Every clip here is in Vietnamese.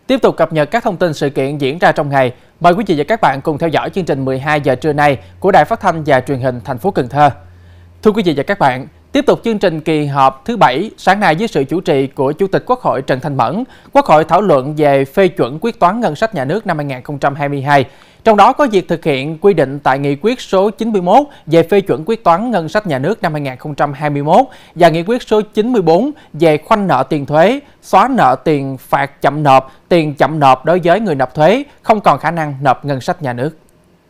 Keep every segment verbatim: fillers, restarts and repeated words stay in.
Tiếp tục cập nhật các thông tin sự kiện diễn ra trong ngày. Mời quý vị và các bạn cùng theo dõi chương trình mười hai giờ trưa nay của Đài Phát thanh và Truyền hình thành phố Cần Thơ. Thưa quý vị và các bạn, tiếp tục chương trình kỳ họp thứ bảy, sáng nay với sự chủ trì của Chủ tịch Quốc hội Trần Thanh Mẫn, Quốc hội thảo luận về phê chuẩn quyết toán ngân sách nhà nước năm hai nghìn không trăm hai mươi hai. Trong đó có việc thực hiện quy định tại Nghị quyết số chín mươi mốt về phê chuẩn quyết toán ngân sách nhà nước năm hai nghìn không trăm hai mươi mốt và Nghị quyết số chín mươi tư về khoanh nợ tiền thuế, xóa nợ tiền phạt chậm nộp, tiền chậm nộp đối với người nộp thuế không còn khả năng nộp ngân sách nhà nước.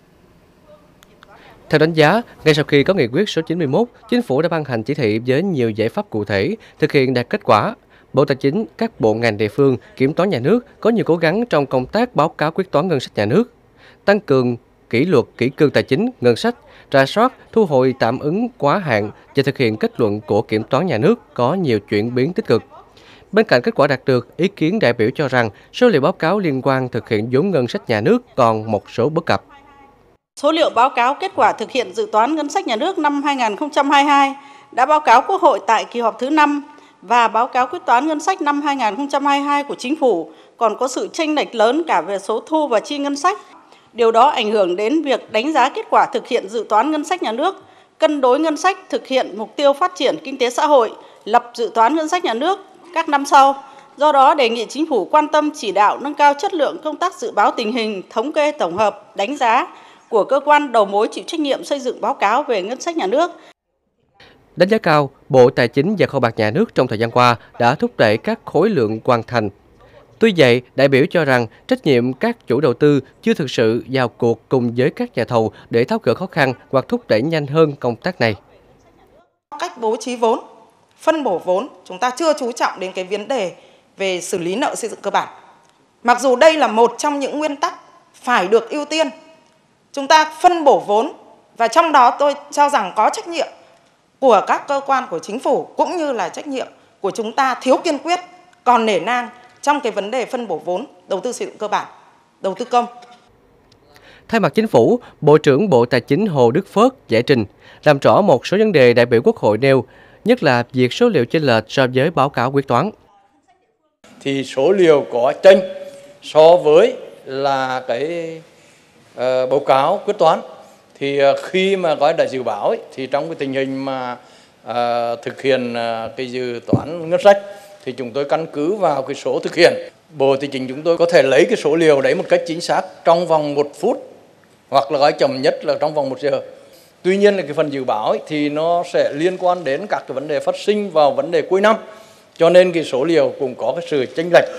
Theo đánh giá, ngay sau khi có Nghị quyết số chín mươi mốt, Chính phủ đã ban hành chỉ thị với nhiều giải pháp cụ thể, thực hiện đạt kết quả. Bộ Tài chính, các bộ ngành địa phương, kiểm toán nhà nước có nhiều cố gắng trong công tác báo cáo quyết toán ngân sách nhà nước, tăng cường kỷ luật kỷ cương tài chính, ngân sách, rà soát, thu hồi tạm ứng quá hạn và thực hiện kết luận của kiểm toán nhà nước có nhiều chuyển biến tích cực. Bên cạnh kết quả đạt được, ý kiến đại biểu cho rằng số liệu báo cáo liên quan thực hiện vốn ngân sách nhà nước còn một số bất cập. Số liệu báo cáo kết quả thực hiện dự toán ngân sách nhà nước năm hai nghìn không trăm hai mươi hai đã báo cáo Quốc hội tại kỳ họp thứ năm và báo cáo quyết toán ngân sách năm hai nghìn không trăm hai mươi hai của Chính phủ còn có sự chênh lệch lớn cả về số thu và chi ngân sách. Điều đó ảnh hưởng đến việc đánh giá kết quả thực hiện dự toán ngân sách nhà nước, cân đối ngân sách thực hiện mục tiêu phát triển kinh tế xã hội, lập dự toán ngân sách nhà nước các năm sau. Do đó, đề nghị Chính phủ quan tâm chỉ đạo nâng cao chất lượng công tác dự báo tình hình, thống kê tổng hợp, đánh giá của cơ quan đầu mối chịu trách nhiệm xây dựng báo cáo về ngân sách nhà nước. Đánh giá cao, Bộ Tài chính và Kho bạc Nhà nước trong thời gian qua đã thúc đẩy các khối lượng hoàn thành. Tuy vậy, đại biểu cho rằng trách nhiệm các chủ đầu tư chưa thực sự vào cuộc cùng với các nhà thầu để tháo gỡ khó khăn hoặc thúc đẩy nhanh hơn công tác này. Cách bố trí vốn, phân bổ vốn, chúng ta chưa chú trọng đến cái vấn đề về xử lý nợ xây dựng cơ bản. Mặc dù đây là một trong những nguyên tắc phải được ưu tiên, chúng ta phân bổ vốn và trong đó tôi cho rằng có trách nhiệm của các cơ quan của Chính phủ cũng như là trách nhiệm của chúng ta thiếu kiên quyết, còn nể nang trong cái vấn đề phân bổ vốn, đầu tư xây dựng cơ bản, đầu tư công. Thay mặt Chính phủ, Bộ trưởng Bộ Tài chính Hồ Đức Phước giải trình, làm rõ một số vấn đề đại biểu Quốc hội nêu, nhất là việc số liệu chênh lệch so với báo cáo quyết toán. Thì số liệu có chênh so với là cái uh, báo cáo quyết toán. Thì uh, khi mà gói đã dự báo ấy, thì trong cái tình hình mà uh, thực hiện uh, cái dự toán ngân sách thì chúng tôi căn cứ vào cái số thực hiện. Bộ Tài chính chúng tôi có thể lấy cái số liệu đấy một cách chính xác trong vòng một phút hoặc là gói chậm nhất là trong vòng một giờ. Tuy nhiên là cái phần dự báo ấy, thì nó sẽ liên quan đến các cái vấn đề phát sinh vào vấn đề cuối năm. Cho nên cái số liệu cũng có cái sự chênh lệch.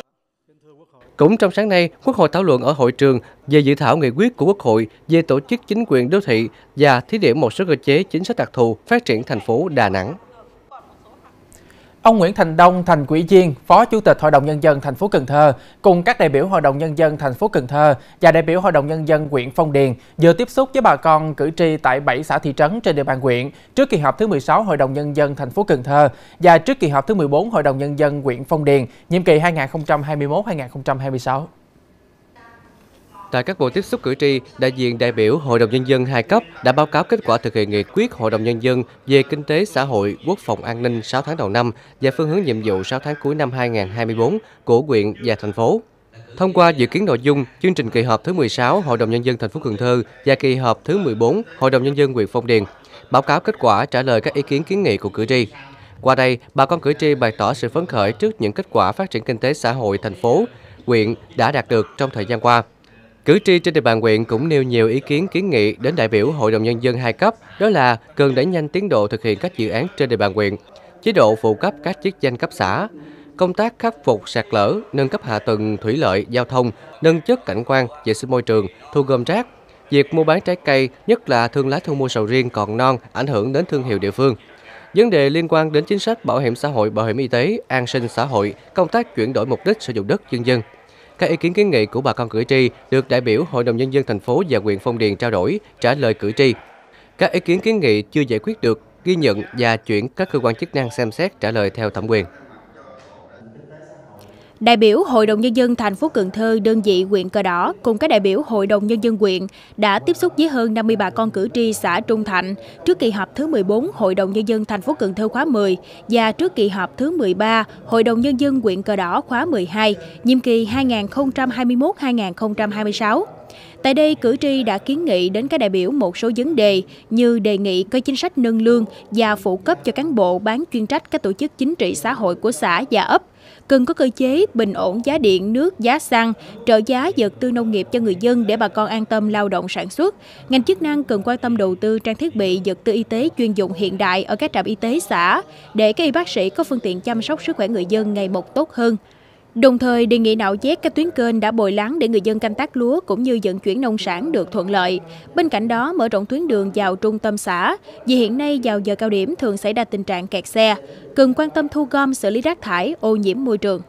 Cũng trong sáng nay, Quốc hội thảo luận ở hội trường về dự thảo nghị quyết của Quốc hội về tổ chức chính quyền đô thị và thí điểm một số cơ chế chính sách đặc thù phát triển thành phố Đà Nẵng. Ông Nguyễn Thành Đông, Thành ủy viên, Phó Chủ tịch Hội đồng Nhân dân thành phố Cần Thơ cùng các đại biểu Hội đồng Nhân dân thành phố Cần Thơ và đại biểu Hội đồng Nhân dân huyện Phong Điền vừa tiếp xúc với bà con cử tri tại bảy xã thị trấn trên địa bàn huyện trước kỳ họp thứ mười sáu Hội đồng Nhân dân thành phố Cần Thơ và trước kỳ họp thứ mười bốn Hội đồng Nhân dân huyện Phong Điền, nhiệm kỳ hai nghìn không trăm hai mươi mốt đến hai nghìn không trăm hai mươi sáu. Tại các buổi tiếp xúc cử tri, đại diện đại biểu Hội đồng Nhân dân hai cấp đã báo cáo kết quả thực hiện nghị quyết Hội đồng Nhân dân về kinh tế xã hội, quốc phòng an ninh sáu tháng đầu năm và phương hướng nhiệm vụ sáu tháng cuối năm hai nghìn không trăm hai mươi tư của huyện và thành phố. Thông qua dự kiến nội dung, chương trình kỳ họp thứ mười sáu Hội đồng Nhân dân thành phố Cần Thơ và kỳ họp thứ mười bốn Hội đồng Nhân dân huyện Phong Điền, báo cáo kết quả trả lời các ý kiến kiến nghị của cử tri. Qua đây, bà con cử tri bày tỏ sự phấn khởi trước những kết quả phát triển kinh tế xã hội thành phố, huyện đã đạt được trong thời gian qua. Cử tri trên địa bàn huyện cũng nêu nhiều ý kiến kiến nghị đến đại biểu Hội đồng Nhân dân hai cấp, đó là cần đẩy nhanh tiến độ thực hiện các dự án trên địa bàn huyện, chế độ phụ cấp các chức danh cấp xã, công tác khắc phục sạt lở, nâng cấp hạ tầng thủy lợi, giao thông, nâng chất cảnh quan, vệ sinh môi trường, thu gom rác, việc mua bán trái cây, nhất là thương lái thu mua sầu riêng còn non, ảnh hưởng đến thương hiệu địa phương. Vấn đề liên quan đến chính sách bảo hiểm xã hội, bảo hiểm y tế, an sinh xã hội, công tác chuyển đổi mục đích sử dụng đất vân vân. Các ý kiến kiến nghị của bà con cử tri được đại biểu Hội đồng Nhân dân thành phố và huyện Phong Điền trao đổi, trả lời cử tri. Các ý kiến kiến nghị chưa giải quyết được, ghi nhận và chuyển các cơ quan chức năng xem xét trả lời theo thẩm quyền. Đại biểu Hội đồng Nhân dân thành phố Cần Thơ, đơn vị huyện Cờ Đỏ cùng các đại biểu Hội đồng Nhân dân huyện đã tiếp xúc với hơn năm mươi bà con cử tri xã Trung Thạnh trước kỳ họp thứ mười bốn Hội đồng Nhân dân thành phố Cần Thơ khóa mười và trước kỳ họp thứ mười ba Hội đồng Nhân dân huyện Cờ Đỏ khóa mười hai, nhiệm kỳ hai nghìn không trăm hai mươi mốt đến hai nghìn không trăm hai mươi sáu. Tại đây, cử tri đã kiến nghị đến các đại biểu một số vấn đề như đề nghị có chính sách nâng lương và phụ cấp cho cán bộ bán chuyên trách các tổ chức chính trị xã hội của xã và ấp, cần có cơ chế bình ổn giá điện, nước, giá xăng, trợ giá vật tư nông nghiệp cho người dân để bà con an tâm lao động sản xuất. Ngành chức năng cần quan tâm đầu tư trang thiết bị, vật tư y tế chuyên dụng hiện đại ở các trạm y tế xã để các y bác sĩ có phương tiện chăm sóc sức khỏe người dân ngày một tốt hơn. Đồng thời đề nghị nạo vét các tuyến kênh đã bồi lắng để người dân canh tác lúa cũng như vận chuyển nông sản được thuận lợi. Bên cạnh đó, mở rộng tuyến đường vào trung tâm xã, vì hiện nay vào giờ cao điểm thường xảy ra tình trạng kẹt xe. Cần quan tâm thu gom xử lý rác thải, ô nhiễm môi trường.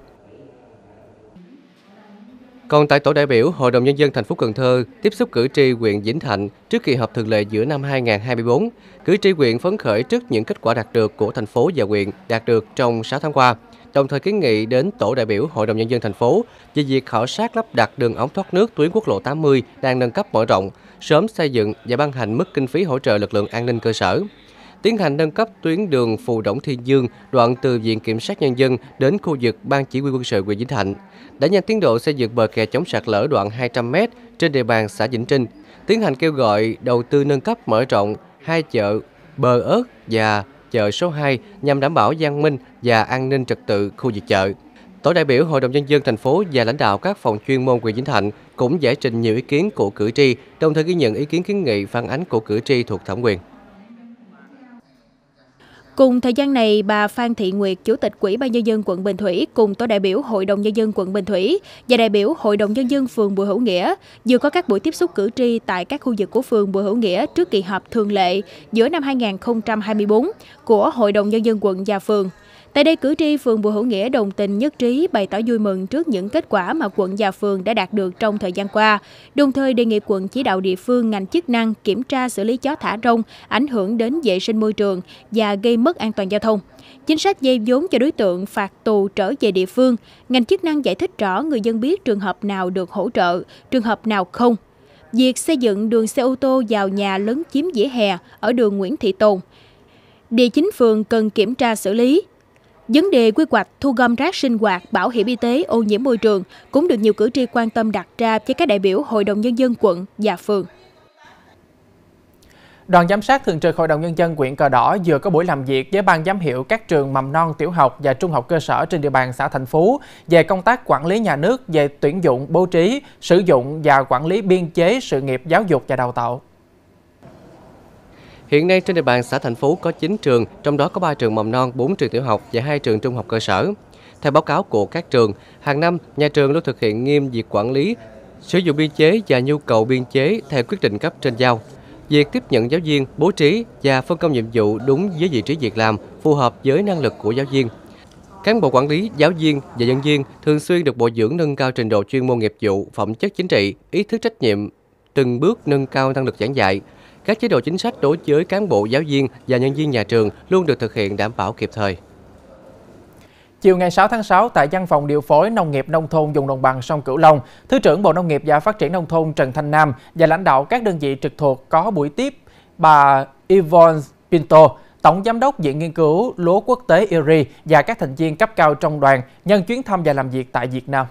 Còn tại tổ đại biểu Hội đồng Nhân dân thành phố Cần Thơ tiếp xúc cử tri huyện Vĩnh Thạnh trước kỳ họp thường lệ giữa năm hai nghìn không trăm hai mươi tư, cử tri huyện phấn khởi trước những kết quả đạt được của thành phố và huyện đạt được trong sáu tháng qua. Đồng thời kiến nghị đến tổ đại biểu Hội đồng Nhân dân thành phố về việc khảo sát lắp đặt đường ống thoát nước tuyến quốc lộ tám mươi đang nâng cấp mở rộng, sớm xây dựng và ban hành mức kinh phí hỗ trợ lực lượng an ninh cơ sở. Tiến hành nâng cấp tuyến đường Phù Đổng Thiên Dương đoạn từ Viện Kiểm sát Nhân dân đến khu vực Ban Chỉ huy quân sự huyện Vĩnh Thạnh, đẩy nhanh tiến độ xây dựng bờ kè chống sạt lở đoạn hai trăm mét trên địa bàn xã Vĩnh Trinh, tiến hành kêu gọi đầu tư nâng cấp mở rộng hai chợ Bờ Ớt và chợ số hai nhằm đảm bảo văn minh và an ninh trật tự khu vực chợ. Tổ đại biểu Hội đồng Nhân dân thành phố và lãnh đạo các phòng chuyên môn huyện Vĩnh Thạnh cũng giải trình nhiều ý kiến của cử tri, đồng thời ghi nhận ý kiến kiến nghị phản ánh của cử tri thuộc thẩm quyền. Cùng thời gian này, bà Phan Thị Nguyệt, Chủ tịch Ủy ban Nhân dân quận Bình Thủy cùng tổ đại biểu Hội đồng Nhân dân quận Bình Thủy và đại biểu Hội đồng Nhân dân phường Bùi Hữu Nghĩa vừa có các buổi tiếp xúc cử tri tại các khu vực của phường Bùi Hữu Nghĩa trước kỳ họp thường lệ giữa năm hai nghìn không trăm hai mươi tư của Hội đồng Nhân dân quận và phường. Tại đây, cử tri phường Bùi Hữu Nghĩa đồng tình nhất trí bày tỏ vui mừng trước những kết quả mà quận và phường đã đạt được trong thời gian qua, đồng thời đề nghị quận chỉ đạo địa phương ngành chức năng kiểm tra xử lý chó thả rông ảnh hưởng đến vệ sinh môi trường và gây mất an toàn giao thông. Chính sách vay vốn cho đối tượng phạt tù trở về địa phương, ngành chức năng giải thích rõ người dân biết trường hợp nào được hỗ trợ, trường hợp nào không. Việc xây dựng đường xe ô tô vào nhà lấn chiếm vỉa hè ở đường Nguyễn Thị Tồn, địa chính phường cần kiểm tra xử lý. Vấn đề quy hoạch thu gom rác sinh hoạt, bảo hiểm y tế, ô nhiễm môi trường cũng được nhiều cử tri quan tâm đặt ra với các đại biểu Hội đồng Nhân dân quận và phường. Đoàn giám sát thường trực Hội đồng Nhân dân huyện Cờ Đỏ vừa có buổi làm việc với ban giám hiệu các trường mầm non, tiểu học và trung học cơ sở trên địa bàn xã Thành Phú về công tác quản lý nhà nước về tuyển dụng, bố trí, sử dụng và quản lý biên chế sự nghiệp giáo dục và đào tạo. Hiện nay trên địa bàn xã Thành Phú có chín trường, trong đó có ba trường mầm non, bốn trường tiểu học và hai trường trung học cơ sở. Theo báo cáo của các trường, hàng năm nhà trường luôn thực hiện nghiêm việc quản lý, sử dụng biên chế và nhu cầu biên chế theo quyết định cấp trên giao. Việc tiếp nhận giáo viên, bố trí và phân công nhiệm vụ đúng với vị trí việc làm, phù hợp với năng lực của giáo viên. Cán bộ quản lý, giáo viên và nhân viên thường xuyên được bồi dưỡng nâng cao trình độ chuyên môn nghiệp vụ, phẩm chất chính trị, ý thức trách nhiệm, từng bước nâng cao năng lực giảng dạy. Các chế độ chính sách đối với cán bộ, giáo viên và nhân viên nhà trường luôn được thực hiện đảm bảo kịp thời. Chiều ngày sáu tháng sáu, tại Văn phòng Điều phối Nông nghiệp Nông thôn vùng đồng bằng sông Cửu Long, Thứ trưởng Bộ Nông nghiệp và Phát triển Nông thôn Trần Thanh Nam và lãnh đạo các đơn vị trực thuộc có buổi tiếp bà Yvonne Pinto, Tổng Giám đốc Viện Nghiên cứu Lúa Quốc tế i rờ i và các thành viên cấp cao trong đoàn nhân chuyến thăm và làm việc tại Việt Nam.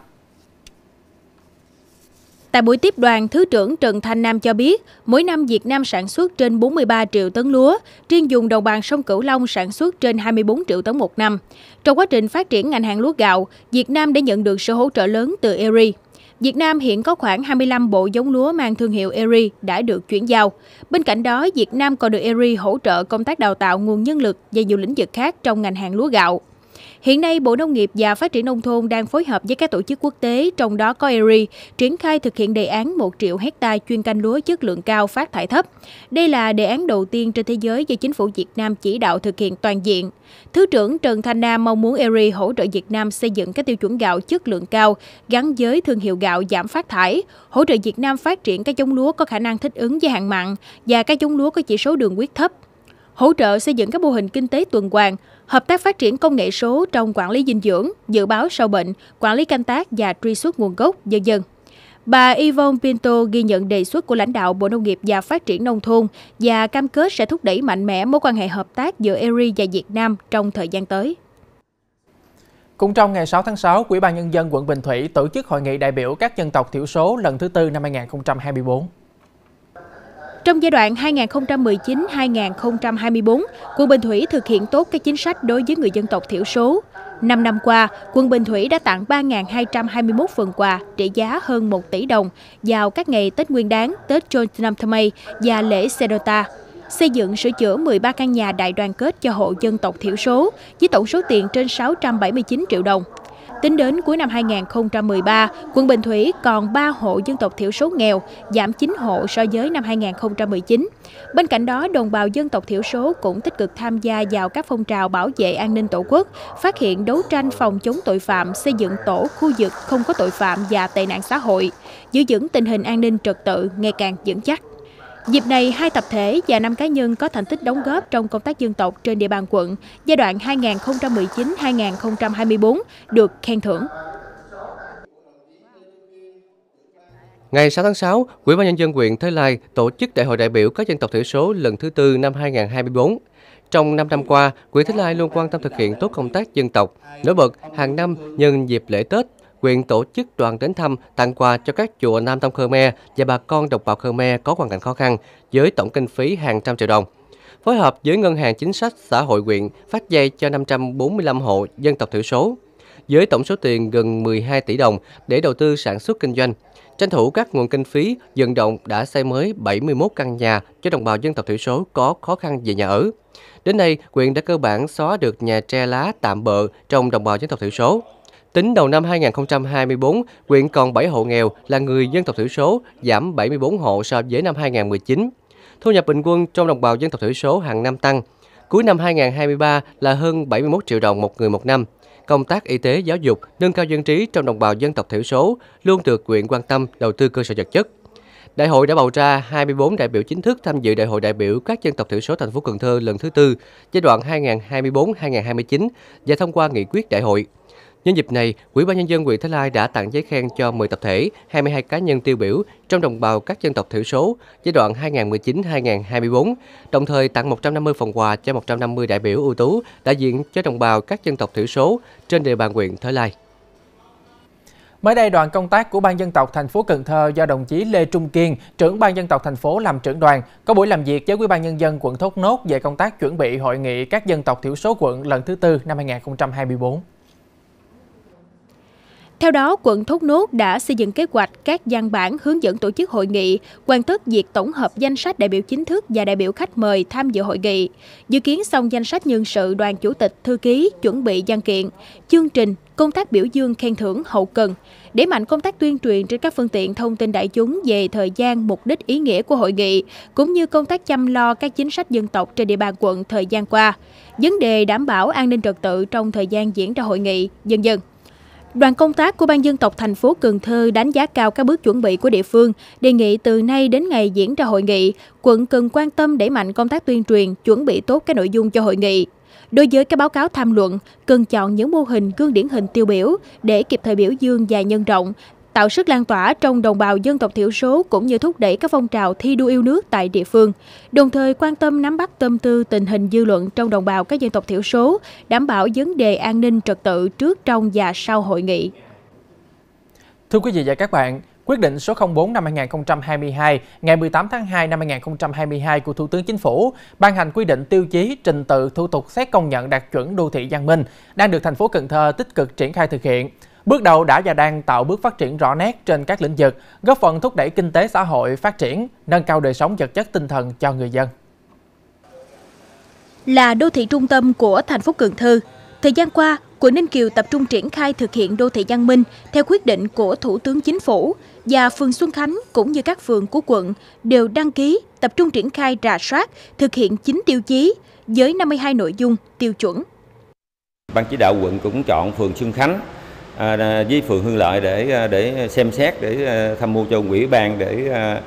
Tại buổi tiếp đoàn, Thứ trưởng Trần Thanh Nam cho biết, mỗi năm Việt Nam sản xuất trên bốn mươi ba triệu tấn lúa, riêng vùng đồng bằng sông Cửu Long sản xuất trên hai mươi bốn triệu tấn một năm. Trong quá trình phát triển ngành hàng lúa gạo, Việt Nam đã nhận được sự hỗ trợ lớn từ i rờ i. Việt Nam hiện có khoảng hai mươi lăm bộ giống lúa mang thương hiệu i rờ i đã được chuyển giao. Bên cạnh đó, Việt Nam còn được i rờ i hỗ trợ công tác đào tạo nguồn nhân lực và nhiều lĩnh vực khác trong ngành hàng lúa gạo. Hiện nay, Bộ Nông nghiệp và Phát triển Nông thôn đang phối hợp với các tổ chức quốc tế, trong đó có i rờ i, triển khai thực hiện đề án một triệu hectare chuyên canh lúa chất lượng cao phát thải thấp. Đây là đề án đầu tiên trên thế giới do chính phủ Việt Nam chỉ đạo thực hiện toàn diện. Thứ trưởng Trần Thanh Nam mong muốn i rờ i hỗ trợ Việt Nam xây dựng các tiêu chuẩn gạo chất lượng cao gắn với thương hiệu gạo giảm phát thải, hỗ trợ Việt Nam phát triển các giống lúa có khả năng thích ứng với hạn mặn và các giống lúa có chỉ số đường huyết thấp, hỗ trợ xây dựng các mô hình kinh tế tuần hoàn, hợp tác phát triển công nghệ số trong quản lý dinh dưỡng, dự báo sâu bệnh, quản lý canh tác và truy xuất nguồn gốc, vân vân. Bà Yvonne Pinto ghi nhận đề xuất của lãnh đạo Bộ Nông nghiệp và Phát triển Nông thôn và cam kết sẽ thúc đẩy mạnh mẽ mối quan hệ hợp tác giữa e rờ i và Việt Nam trong thời gian tới. Cũng trong ngày sáu tháng sáu, Ủy ban Nhân dân quận Bình Thủy tổ chức hội nghị đại biểu các dân tộc thiểu số lần thứ tư năm hai nghìn không trăm hai mươi tư. Trong giai đoạn hai nghìn không trăm mười chín đến hai nghìn không trăm hai mươi tư, quận Bình Thủy thực hiện tốt các chính sách đối với người dân tộc thiểu số. Năm năm qua, quận Bình Thủy đã tặng ba nghìn hai trăm hai mươi mốt phần quà trị giá hơn một tỷ đồng vào các ngày Tết Nguyên đán, Tết Chôn Nam Thơ Mây và lễ Sedota, xây dựng sửa chữa mười ba căn nhà đại đoàn kết cho hộ dân tộc thiểu số với tổng số tiền trên sáu trăm bảy mươi chín triệu đồng. Tính đến cuối năm hai nghìn không trăm mười ba, quận Bình Thủy còn ba hộ dân tộc thiểu số nghèo, giảm chín hộ so với năm hai nghìn không trăm mười chín. Bên cạnh đó, đồng bào dân tộc thiểu số cũng tích cực tham gia vào các phong trào bảo vệ an ninh Tổ quốc, phát hiện đấu tranh phòng chống tội phạm, xây dựng tổ khu vực không có tội phạm và tệ nạn xã hội, giữ vững tình hình an ninh trật tự ngày càng vững chắc. Dịp này, hai tập thể và năm cá nhân có thành tích đóng góp trong công tác dân tộc trên địa bàn quận giai đoạn hai nghìn không trăm mười chín đến hai nghìn không trăm hai mươi tư được khen thưởng. Ngày sáu tháng sáu, Ủy ban Nhân dân huyện Thới Lai tổ chức Đại hội đại biểu các dân tộc thiểu số lần thứ tư năm hai nghìn không trăm hai mươi tư. Trong năm năm qua, huyện Thới Lai luôn quan tâm thực hiện tốt công tác dân tộc. Nổi bật, hàng năm nhân dịp lễ Tết, huyện tổ chức đoàn đến thăm, tặng quà cho các chùa Nam Tông Khmer và bà con đồng bào Khmer có hoàn cảnh khó khăn với tổng kinh phí hàng trăm triệu đồng. Phối hợp với Ngân hàng Chính sách Xã hội huyện phát vay cho năm trăm bốn mươi lăm hộ dân tộc thiểu số với tổng số tiền gần mười hai tỷ đồng để đầu tư sản xuất kinh doanh. Tranh thủ các nguồn kinh phí, vận động đã xây mới bảy mươi mốt căn nhà cho đồng bào dân tộc thiểu số có khó khăn về nhà ở. Đến nay, huyện đã cơ bản xóa được nhà tre lá tạm bợ trong đồng bào dân tộc thiểu số. Tính đầu năm hai nghìn không trăm hai mươi tư, huyện còn bảy hộ nghèo là người dân tộc thiểu số, giảm bảy mươi tư hộ so với năm hai nghìn không trăm mười chín. Thu nhập bình quân trong đồng bào dân tộc thiểu số hàng năm tăng. Cuối năm hai nghìn không trăm hai mươi ba là hơn bảy mươi mốt triệu đồng một người một năm. Công tác y tế, giáo dục, nâng cao dân trí trong đồng bào dân tộc thiểu số luôn được huyện quan tâm đầu tư cơ sở vật chất. Đại hội đã bầu ra hai mươi tư đại biểu chính thức tham dự Đại hội đại biểu các dân tộc thiểu số thành phố Cần Thơ lần thứ tư, giai đoạn hai nghìn không trăm hai mươi tư đến hai nghìn không trăm hai mươi chín và thông qua nghị quyết đại hội. Nhân dịp này, Ủy ban Nhân dân huyện Thới Lai đã tặng giấy khen cho mười tập thể, hai mươi hai cá nhân tiêu biểu trong đồng bào các dân tộc thiểu số giai đoạn hai nghìn không trăm mười chín đến hai nghìn không trăm hai mươi tư, đồng thời tặng một trăm năm mươi phần quà cho một trăm năm mươi đại biểu ưu tú đại diện cho đồng bào các dân tộc thiểu số trên địa bàn huyện Thới Lai. Mới đây, đoàn công tác của Ban Dân tộc thành phố Cần Thơ do đồng chí Lê Trung Kiên, trưởng Ban Dân tộc thành phố làm trưởng đoàn, có buổi làm việc với Ủy ban Nhân dân quận Thốt Nốt về công tác chuẩn bị hội nghị các dân tộc thiểu số quận lần thứ tư năm hai nghìn không trăm hai mươi tư. Theo đó, quận Thốt Nốt đã xây dựng kế hoạch các văn bản hướng dẫn tổ chức hội nghị, hoàn tất việc tổng hợp danh sách đại biểu chính thức và đại biểu khách mời tham dự hội nghị, dự kiến xong danh sách nhân sự đoàn chủ tịch, thư ký, chuẩn bị văn kiện, chương trình, công tác biểu dương khen thưởng hậu cần, đẩy mạnh công tác tuyên truyền trên các phương tiện thông tin đại chúng về thời gian, mục đích, ý nghĩa của hội nghị, cũng như công tác chăm lo các chính sách dân tộc trên địa bàn quận thời gian qua, vấn đề đảm bảo an ninh trật tự trong thời gian diễn ra hội nghị, vân vân. Đoàn công tác của Ban Dân tộc thành phố Cần Thơ đánh giá cao các bước chuẩn bị của địa phương, đề nghị từ nay đến ngày diễn ra hội nghị, quận cần quan tâm đẩy mạnh công tác tuyên truyền, chuẩn bị tốt các nội dung cho hội nghị. Đối với các báo cáo tham luận, cần chọn những mô hình gương điển hình tiêu biểu để kịp thời biểu dương và nhân rộng, tạo sức lan tỏa trong đồng bào dân tộc thiểu số cũng như thúc đẩy các phong trào thi đua yêu nước tại địa phương, đồng thời quan tâm nắm bắt tâm tư tình hình dư luận trong đồng bào các dân tộc thiểu số, đảm bảo vấn đề an ninh trật tự trước, trong và sau hội nghị. Thưa quý vị và các bạn, quyết định số không bốn năm hai nghìn không trăm hai mươi hai ngày mười tám tháng hai năm hai nghìn không trăm hai mươi hai của Thủ tướng Chính phủ ban hành quy định tiêu chí, trình tự, thủ tục xét công nhận đạt chuẩn đô thị văn minh đang được thành phố Cần Thơ tích cực triển khai thực hiện. Bước đầu đã và đang tạo bước phát triển rõ nét trên các lĩnh vực, góp phần thúc đẩy kinh tế xã hội phát triển, nâng cao đời sống vật chất tinh thần cho người dân. Là đô thị trung tâm của thành phố Cần Thơ, thời gian qua, quận Ninh Kiều tập trung triển khai thực hiện đô thị văn minh theo quyết định của Thủ tướng Chính phủ, và phường Xuân Khánh cũng như các phường của quận đều đăng ký tập trung triển khai rà soát, thực hiện chín tiêu chí với năm mươi hai nội dung tiêu chuẩn. Ban chỉ đạo quận cũng chọn phường Xuân Khánh À, với phường Hưng Lợi để để xem xét, để tham mưu cho ủy ban để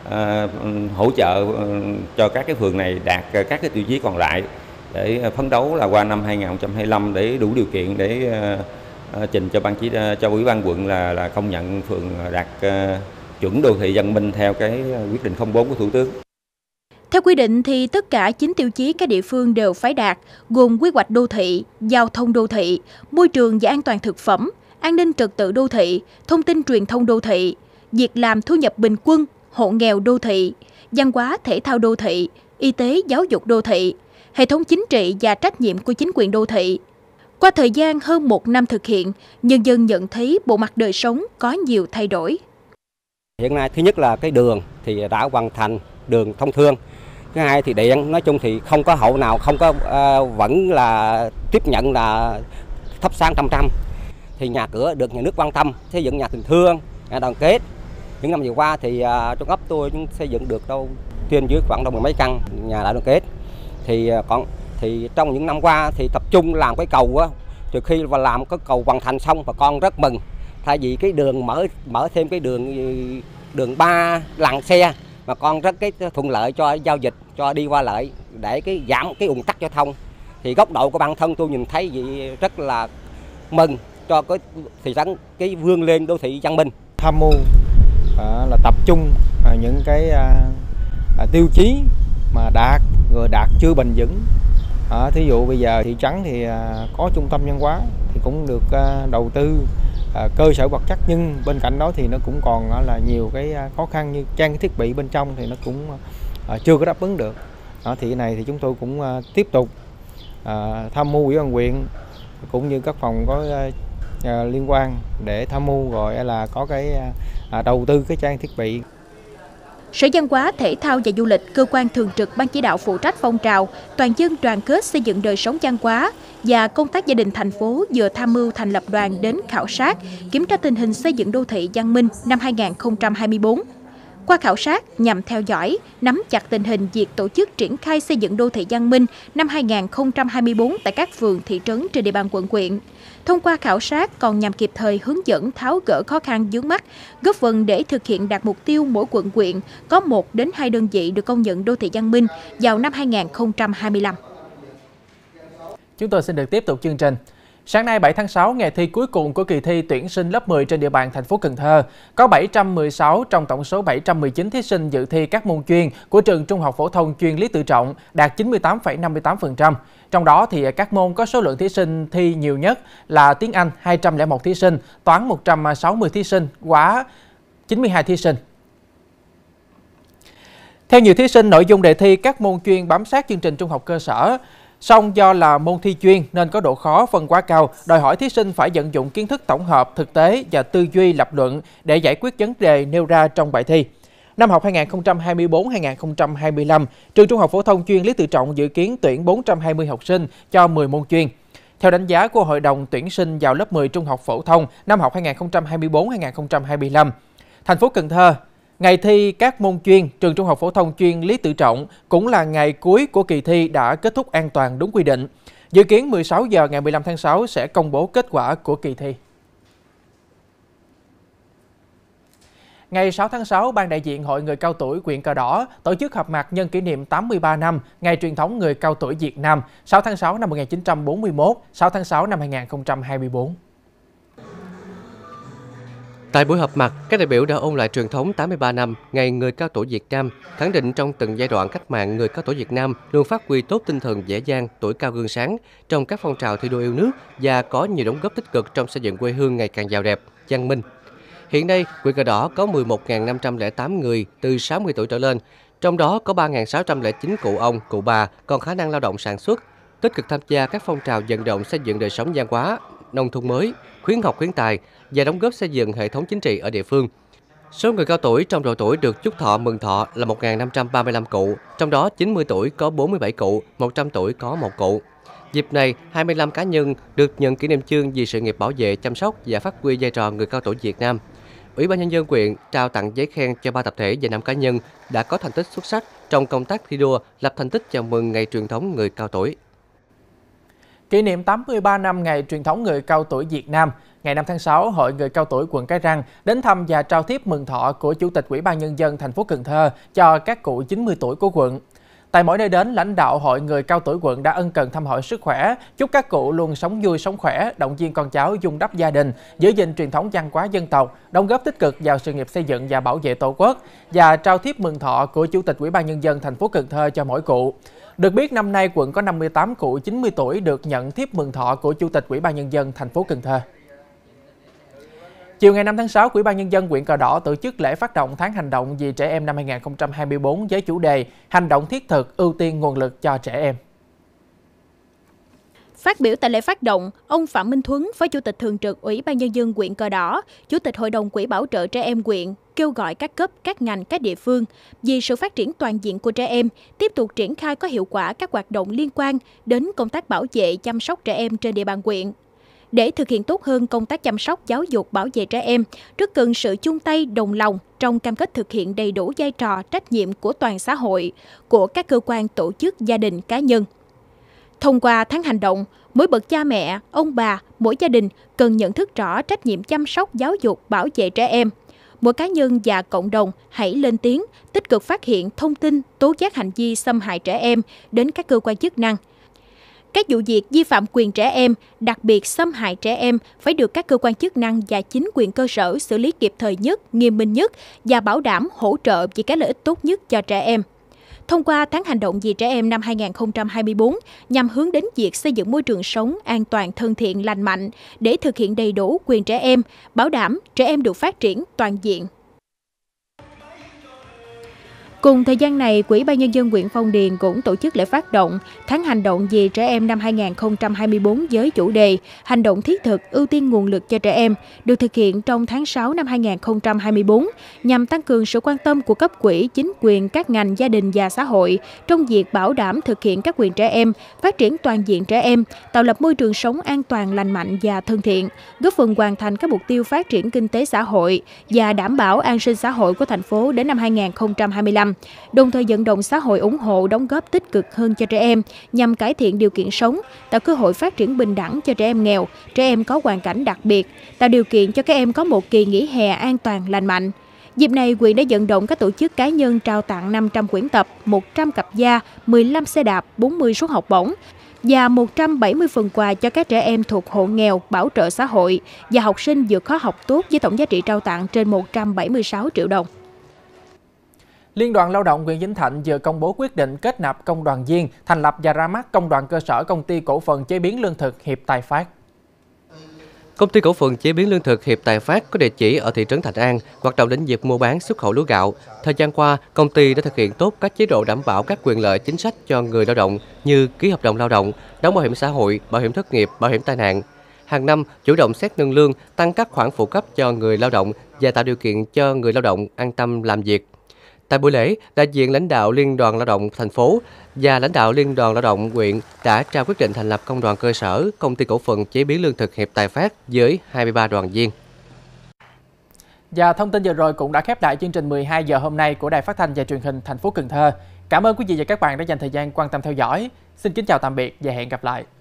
à, hỗ trợ cho các cái phường này đạt các cái tiêu chí còn lại để phấn đấu là qua năm hai nghìn không trăm hai mươi lăm để đủ điều kiện để à, trình cho ban chỉ cho ủy ban quận là là công nhận phường đạt à, chuẩn đô thị văn minh theo cái quyết định không bốn của Thủ tướng. Theo quy định thì tất cả chín tiêu chí các địa phương đều phải đạt, gồm quy hoạch đô thị, giao thông đô thị, môi trường và an toàn thực phẩm, an ninh trật tự đô thị, thông tin truyền thông đô thị, việc làm thu nhập bình quân, hộ nghèo đô thị, văn hóa thể thao đô thị, y tế giáo dục đô thị, hệ thống chính trị và trách nhiệm của chính quyền đô thị. Qua thời gian hơn một năm thực hiện, nhân dân nhận thấy bộ mặt đời sống có nhiều thay đổi. Hiện nay thứ nhất là cái đường thì đã hoàn thành, đường thông thương. Thứ hai thì điện, nói chung thì không có hộ nào không có uh, vẫn là tiếp nhận là thắp sáng trăm trăm. Thì nhà cửa được nhà nước quan tâm, xây dựng nhà tình thương, nhà đoàn kết. Những năm vừa qua thì uh, trong ấp tôi cũng xây dựng được đâu trên dưới khoảng đâu mười mấy căn nhà đại đoàn kết. Thì uh, còn thì trong những năm qua thì tập trung làm cái cầu á, từ khi và làm cái cầu hoàn thành xong bà con rất mừng. Thay vì cái đường mở mở thêm cái đường đường ba làn xe mà con rất cái thuận lợi cho giao dịch, cho đi qua lại để cái giảm cái ùn tắc giao thông. Thì góc độ của bản thân tôi nhìn thấy gì rất là mừng cho cái thị trấn cái vươn lên đô thị văn minh. Tham mưu à, là tập trung à, những cái à, à, tiêu chí mà đạt rồi đạt chưa bền vững. À, thí dụ bây giờ thị trấn thì à, có trung tâm văn hóa thì cũng được à, đầu tư à, cơ sở vật chất, nhưng bên cạnh đó thì nó cũng còn à, là nhiều cái à, khó khăn như trang thiết bị bên trong thì nó cũng à, chưa có đáp ứng được. À, thì cái này thì chúng tôi cũng à, tiếp tục à, tham mưu ủy ban huyện cũng như các phòng có à, à, liên quan để tham mưu gọi là có cái à, đầu tư cái trang thiết bị. Sở Văn hóa, Thể thao và Du lịch, cơ quan thường trực Ban chỉ đạo phụ trách phong trào toàn dân đoàn kết xây dựng đời sống văn hóa và công tác gia đình thành phố vừa tham mưu thành lập đoàn đến khảo sát, kiểm tra tình hình xây dựng đô thị văn minh năm hai nghìn không trăm hai mươi tư. Qua khảo sát nhằm theo dõi, nắm chặt tình hình việc tổ chức triển khai xây dựng đô thị văn minh năm hai nghìn không trăm hai mươi tư tại các phường, thị trấn trên địa bàn quận huyện. Thông qua khảo sát còn nhằm kịp thời hướng dẫn tháo gỡ khó khăn vướng mắc, góp phần để thực hiện đạt mục tiêu mỗi quận huyện có một đến hai đơn vị được công nhận đô thị văn minh vào năm hai nghìn không trăm hai mươi lăm. Chúng tôi xin được tiếp tục chương trình. Sáng nay bảy tháng sáu, ngày thi cuối cùng của kỳ thi tuyển sinh lớp mười trên địa bàn thành phố Cần Thơ, có bảy trăm mười sáu trong tổng số bảy trăm mười chín thí sinh dự thi các môn chuyên của trường Trung học phổ thông chuyên Lý Tự Trọng đạt chín mươi tám phẩy năm mươi tám phần trăm. Trong đó thì các môn có số lượng thí sinh thi nhiều nhất là tiếng Anh hai trăm lẻ một thí sinh, toán một trăm sáu mươi thí sinh, hóa chín mươi hai thí sinh. Theo nhiều thí sinh, nội dung đề thi các môn chuyên bám sát chương trình trung học cơ sở. Song do là môn thi chuyên nên có độ khó phân quá cao, đòi hỏi thí sinh phải vận dụng kiến thức tổng hợp, thực tế và tư duy lập luận để giải quyết vấn đề nêu ra trong bài thi. Năm học hai nghìn không trăm hai mươi tư hai nghìn không trăm hai mươi lăm, trường Trung học phổ thông chuyên Lý Tự Trọng dự kiến tuyển bốn trăm hai mươi học sinh cho mười môn chuyên. Theo đánh giá của Hội đồng tuyển sinh vào lớp mười trung học phổ thông năm học hai nghìn không trăm hai mươi tư hai nghìn không trăm hai mươi lăm, thành phố Cần Thơ, ngày thi các môn chuyên trường Trung học phổ thông chuyên Lý Tự Trọng cũng là ngày cuối của kỳ thi đã kết thúc an toàn đúng quy định. Dự kiến mười sáu giờ ngày mười lăm tháng sáu sẽ công bố kết quả của kỳ thi. Ngày sáu tháng sáu, Ban đại diện Hội Người cao tuổi huyện Cờ Đỏ tổ chức họp mặt nhân kỷ niệm tám mươi ba năm Ngày truyền thống Người cao tuổi Việt Nam sáu tháng sáu năm một nghìn chín trăm bốn mươi mốt, sáu tháng sáu năm hai nghìn không trăm hai mươi tư. Tại buổi họp mặt, các đại biểu đã ôn lại truyền thống tám mươi ba năm Ngày Người cao tuổi Việt Nam, khẳng định trong từng giai đoạn cách mạng, người cao tuổi Việt Nam luôn phát huy tốt tinh thần dễ dàng, tuổi cao gương sáng trong các phong trào thi đua yêu nước và có nhiều đóng góp tích cực trong xây dựng quê hương ngày càng giàu đẹp, văn minh. Hiện nay, huyện Cờ Đỏ có mười một nghìn năm trăm lẻ tám người từ sáu mươi tuổi trở lên, trong đó có ba nghìn sáu trăm lẻ chín cụ ông, cụ bà còn khả năng lao động sản xuất, tích cực tham gia các phong trào vận động xây dựng đời sống văn hóa, nông thôn mới, khuyến học khuyến tài và đóng góp xây dựng hệ thống chính trị ở địa phương. Số người cao tuổi trong độ tuổi được chúc thọ mừng thọ là một nghìn năm trăm ba mươi lăm cụ, trong đó chín mươi tuổi có bốn mươi bảy cụ, một trăm tuổi có một cụ. Dịp này, hai mươi lăm cá nhân được nhận kỷ niệm chương vì sự nghiệp bảo vệ, chăm sóc và phát huy vai trò người cao tuổi Việt Nam. Ủy ban nhân dân huyện trao tặng giấy khen cho ba tập thể và năm cá nhân đã có thành tích xuất sắc trong công tác thi đua, lập thành tích chào mừng Ngày truyền thống Người cao tuổi. Kỷ niệm tám mươi ba năm ngày truyền thống người cao tuổi Việt Nam, ngày năm tháng sáu, Hội Người Cao Tuổi quận Cái Răng đến thăm và trao thiếp mừng thọ của Chủ tịch Ủy ban Nhân dân thành phố Cần Thơ cho các cụ chín mươi tuổi của quận. Tại mỗi nơi đến, lãnh đạo Hội Người Cao Tuổi quận đã ân cần thăm hỏi sức khỏe, chúc các cụ luôn sống vui, sống khỏe, động viên con cháu vun đắp gia đình, giữ gìn truyền thống văn hóa dân tộc, đóng góp tích cực vào sự nghiệp xây dựng và bảo vệ Tổ quốc, và trao thiếp mừng thọ của Chủ tịch Ủy ban Nhân dân thành phố Cần Thơ cho mỗi cụ. Được biết, năm nay quận có năm mươi tám cụ chín mươi tuổi được nhận thiếp mừng thọ của Chủ tịch Ủy ban Nhân dân thành phố Cần Thơ. Chiều ngày năm tháng sáu, Ủy ban Nhân dân huyện Cờ Đỏ tổ chức lễ phát động tháng hành động vì trẻ em năm hai nghìn không trăm hai mươi tư với chủ đề hành động thiết thực ưu tiên nguồn lực cho trẻ em. Phát biểu tại lễ phát động, ông Phạm Minh Thuấn, Phó Chủ tịch Thường trực Ủy ban Nhân dân huyện Cờ Đỏ, Chủ tịch Hội đồng Quỹ bảo trợ trẻ em huyện kêu gọi các cấp, các ngành, các địa phương vì sự phát triển toàn diện của trẻ em, tiếp tục triển khai có hiệu quả các hoạt động liên quan đến công tác bảo vệ, chăm sóc trẻ em trên địa bàn huyện. Để thực hiện tốt hơn công tác chăm sóc, giáo dục, bảo vệ trẻ em, rất cần sự chung tay đồng lòng trong cam kết thực hiện đầy đủ vai trò, trách nhiệm của toàn xã hội, của các cơ quan, tổ chức, gia đình, cá nhân. Thông qua tháng hành động, mỗi bậc cha mẹ, ông bà, mỗi gia đình cần nhận thức rõ trách nhiệm chăm sóc, giáo dục, bảo vệ trẻ em. Mỗi cá nhân và cộng đồng hãy lên tiếng, tích cực phát hiện thông tin, tố giác hành vi xâm hại trẻ em đến các cơ quan chức năng. Các vụ việc vi phạm quyền trẻ em, đặc biệt xâm hại trẻ em phải được các cơ quan chức năng và chính quyền cơ sở xử lý kịp thời nhất, nghiêm minh nhất và bảo đảm hỗ trợ vì cái lợi ích tốt nhất cho trẻ em. Thông qua tháng hành động vì trẻ em năm hai nghìn không trăm hai mươi tư nhằm hướng đến việc xây dựng môi trường sống an toàn, thân thiện, lành mạnh để thực hiện đầy đủ quyền trẻ em, bảo đảm trẻ em được phát triển toàn diện. Cùng thời gian này, Ủy ban Nhân dân huyện Phong Điền cũng tổ chức lễ phát động tháng hành động vì trẻ em năm hai nghìn không trăm hai mươi tư với chủ đề hành động thiết thực ưu tiên nguồn lực cho trẻ em, được thực hiện trong tháng sáu năm hai nghìn không trăm hai mươi tư nhằm tăng cường sự quan tâm của cấp ủy, chính quyền, các ngành, gia đình và xã hội trong việc bảo đảm thực hiện các quyền trẻ em, phát triển toàn diện trẻ em, tạo lập môi trường sống an toàn, lành mạnh và thân thiện, góp phần hoàn thành các mục tiêu phát triển kinh tế xã hội và đảm bảo an sinh xã hội của thành phố đến năm hai nghìn không trăm hai mươi lăm. Đồng thời vận động xã hội ủng hộ đóng góp tích cực hơn cho trẻ em nhằm cải thiện điều kiện sống, tạo cơ hội phát triển bình đẳng cho trẻ em nghèo, trẻ em có hoàn cảnh đặc biệt, tạo điều kiện cho các em có một kỳ nghỉ hè an toàn, lành mạnh. Dịp này, huyện đã vận động các tổ chức cá nhân trao tặng năm trăm quyển tập, một trăm cặp da, mười lăm xe đạp, bốn mươi suất học bổng và một trăm bảy mươi phần quà cho các trẻ em thuộc hộ nghèo, bảo trợ xã hội và học sinh vượt khó học tốt với tổng giá trị trao tặng trên một trăm bảy mươi sáu triệu đồng. Liên đoàn Lao động huyện Vĩnh Thạnh vừa công bố quyết định kết nạp công đoàn viên, thành lập và ra mắt công đoàn cơ sở Công ty Cổ phần Chế biến Lương thực Hiệp Tài Phát. Công ty Cổ phần Chế biến Lương thực Hiệp Tài Phát có địa chỉ ở thị trấn Thạnh An, hoạt động lĩnh vực mua bán xuất khẩu lúa gạo. Thời gian qua, công ty đã thực hiện tốt các chế độ đảm bảo các quyền lợi chính sách cho người lao động như ký hợp đồng lao động, đóng bảo hiểm xã hội, bảo hiểm thất nghiệp, bảo hiểm tai nạn. Hàng năm, chủ động xét nâng lương, tăng các khoản phụ cấp cho người lao động và tạo điều kiện cho người lao động an tâm làm việc. Tại buổi lễ, đại diện lãnh đạo Liên đoàn Lao động thành phố và lãnh đạo Liên đoàn Lao động huyện đã trao quyết định thành lập công đoàn cơ sở Công ty Cổ phần Chế biến Lương thực Hiệp Tài Phát với hai mươi ba đoàn viên. Và thông tin vừa rồi cũng đã khép lại chương trình mười hai giờ hôm nay của Đài Phát thanh và Truyền hình thành phố Cần Thơ. Cảm ơn quý vị và các bạn đã dành thời gian quan tâm theo dõi. Xin kính chào tạm biệt và hẹn gặp lại.